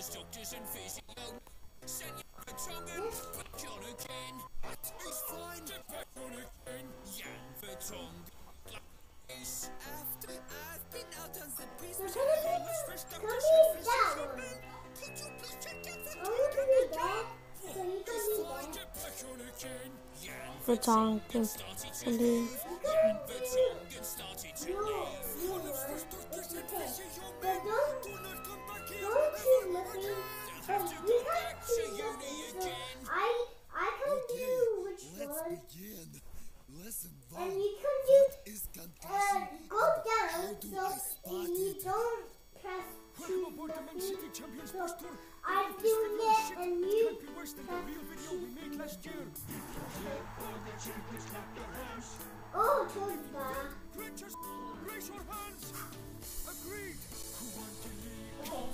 doctors and physio. Send you Vertonghen, back on again. He's fine, back on again. Jan Vertonghen. After I've been out on the business, could you please check out the Vertonghen started to leave. Jan Vertonghen started to leave. One of the doctors and physio men. Do not come back here. They'll have to go back to uni again. I can do which Let's one. begin. Lesson And 1. you can What do is concussion? go down How do so I spot you it? don't press Welcome aboard the Man City nothing. Champions So Bus Tour. I'm This doing video it shit and you can't be worse than the real video we made last year. oh told that. Rangers, raise your hands. Agreed. Who won the league? Okay.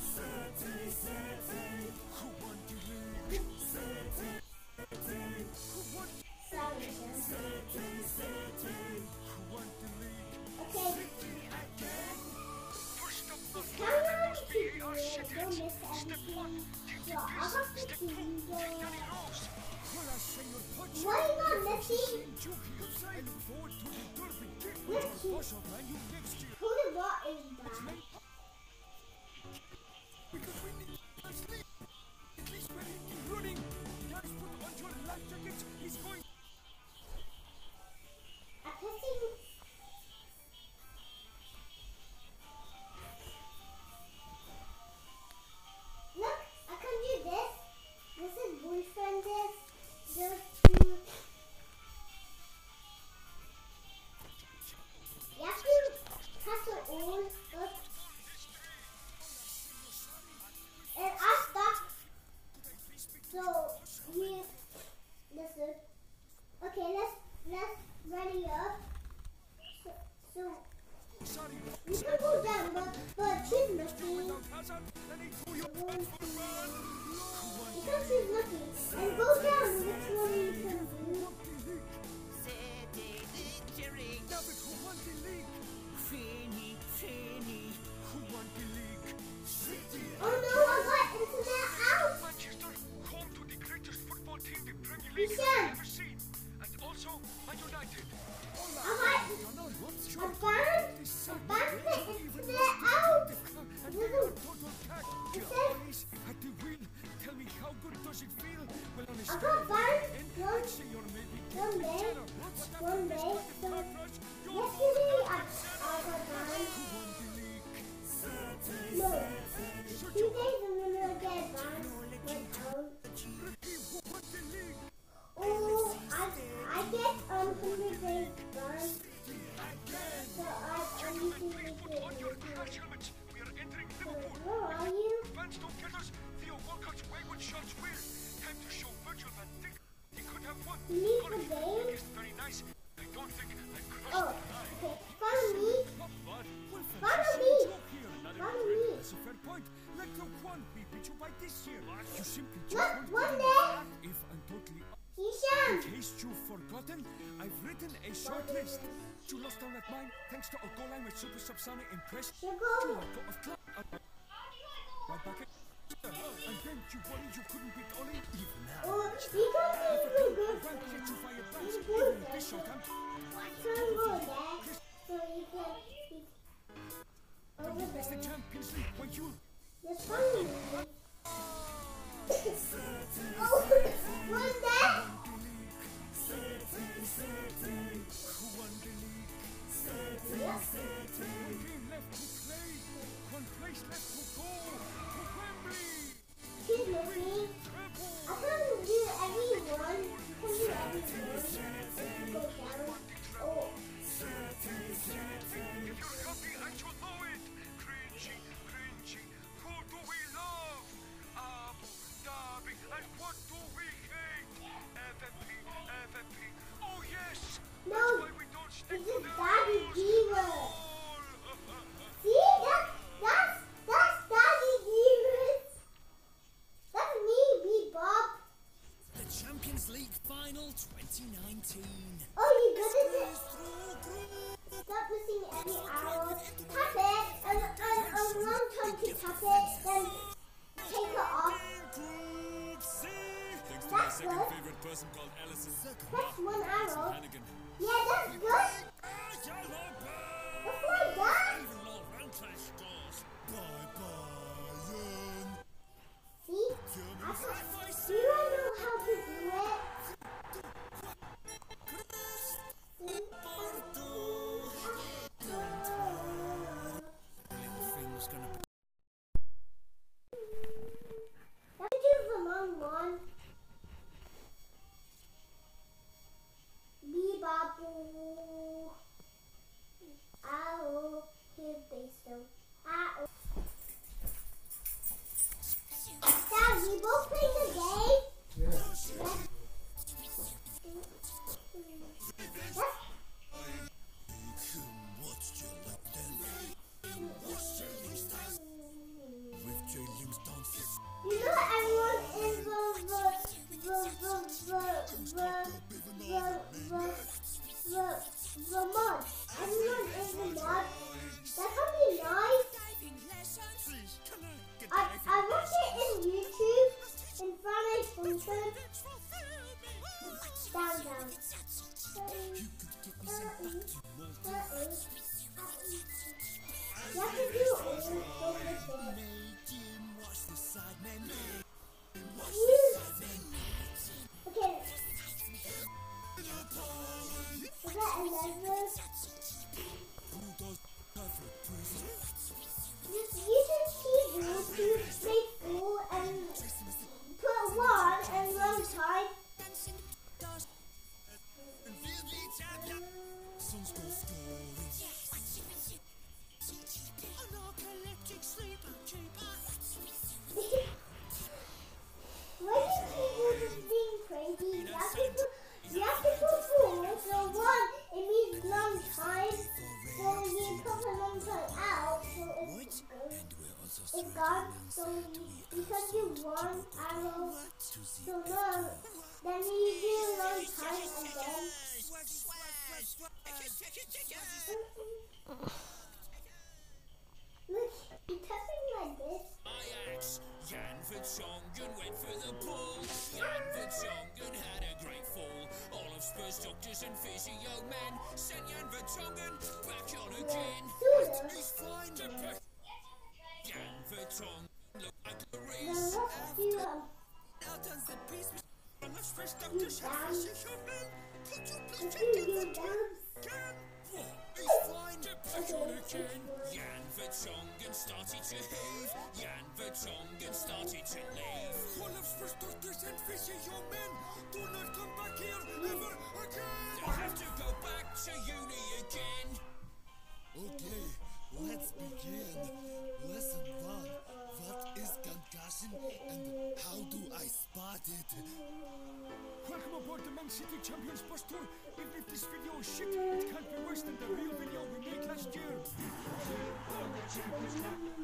Who won the league? Who won? Sorry, sir. Who won the league? Okay. First up, the Can I keep you? Don't miss anything. So I got to see you. Well, I say your punch. What are you not missing? I look forward to the derby. Let's see. Boss of Man U next year. Who the what is that? Because we need at least we're running. Guys, put on your life jackets. He's going. I'm pressing. Look, I can do this. This is boyfriend this. Just to. You have to press it all. Look. And I stop. So you listen. Okay, let's ready up. So Sorry, you can go down, but she's looking. without Hazard, and he threw you back for a run. Because she's looking. And go down which one you can do. David, who won the league? Fanny, who won the league? Oh no, I got internet out. Manchester, home to the greatest football team the Premier You League can. has ever seen. And also, Man United. I got the internet out. And they are total cack. The boys at the wheel. Tell me, how good does it feel? Well, on a I scale got of 1 banned to 10, one I'd say you're maybe one day. Jenner. But One after day. this So car crash, you're yesterday I got who banned. won the league? No. 2 days and then I get banned. Went out. Ricky, who won the league? Oh, I get 100 days banned. So I need to make Put on it. your crash helmets. We are entering Liverpool. Where are you? Fans don't get us. Theo Walcott's wayward shots will. Time to show Virgil van Dijk he could have won. You need Golly, the game? it's very nice. I don't think I crossed Oh, the line. okay. Follow me. Not bad. Well, Follow fantasy me. joke here. Another Follow great. me. That's a fair point. Let the one we beat you by this year. You simply just Look, won't one get there. enough. If I'm totally Hisham. in case you've forgotten, I've written a short list. You lost down at mine thanks to a goal line with Super Subsonic impressed. Sugar. You let go of club. Right back at and then you worried you couldn't beat Oli even now. Oh, we can't even go Rank there. yet you fire plans. You Even go at this short there. time, So go there. So you can. Over it's the there. Champions League where you Just follow me. Oh, one there. who won the league. Yes. One game left to play. One place left to go. To Wembley. She's looking. I can do everyone. Can do everyone. Go down. Oh. If you're happy and you know it. Cringy. Who do we love? some called Ellison. That's one arrow. Hannigan. Yeah, that's good. Yellow bird! That's like that. Even Lord Rantash goes. Bye-bye. See? Do you know how to do it? Thing was gonna be. Let's do the long one. Bee-bop-boo. Ow. Here, Basil. Ow. Dad, we both playing the game? Yes. With J Livingston. You know everyone in the mod. Everyone in the mod. That can be nice. I watched it in YouTube in Friday Function. Down. You have to do all the bits. Okay. Is that 11? Use keyboard to make all and put one and one side. When your keyboard is being crazy, you have to put four, so one, it means long time, so you put a long time out, so it's gone, so you can do one arrow, so long, then you do a long time again. Look, you're tapping like this. Jan Vertonghen went for the ball. Jan Vertonghen had a great fall. All of Spurs doctors and physio men sent Jan Vertonghen back on again. He's fine to back. Jan Vertonghen looked like a race. Now done the piece with all of Spurs doctors and physio men. Could you please check it again? What? He's fine to back on again. Jan Vertonghen started to heave. Jan Vertonghen started to leave. All of Spurs doctors and physio men do not come back here ever again. They have to go back to uni again. Okay, let's begin. Lesson 1. What is concussion and how do I spot it? Welcome aboard the Man City Champions Bus Tour. Even if this video is shit, it can't be worse than the real video we made last year.